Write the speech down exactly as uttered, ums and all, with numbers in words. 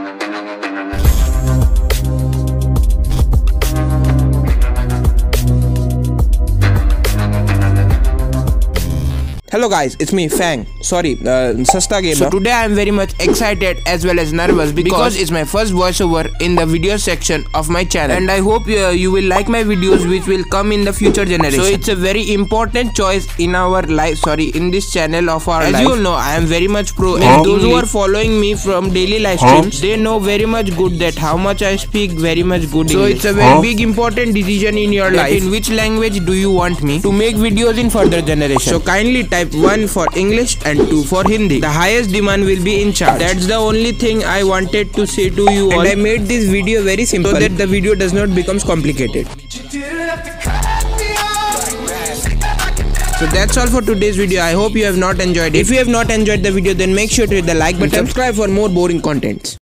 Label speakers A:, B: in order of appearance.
A: Hello guys, it's me Fang. Sorry, uh, Sasta Gamer.
B: So today I am very much excited as well as nervous because, because it's my first voiceover in the video section of my channel, and I hope uh, you will like my videos which will come in the future generation. So it's a very important choice in our life, sorry, in this channel of our as life. As you know, I am very much pro, and those who are following me from daily live streams, they know very much good that how much I speak very much good So English. It's a very big important decision in your life. In which language do you want me to make videos in further generation? So kindly type one for English and two for Hindi. The highest demand will be in charge. That's the only thing I wanted to say to you all.
A: And I made this video very simple so that the video does not become complicated.
B: So that's all for today's video. I hope you have not enjoyed it.
A: If you have not enjoyed the video, then make sure to hit the like button,
B: subscribe for more boring contents.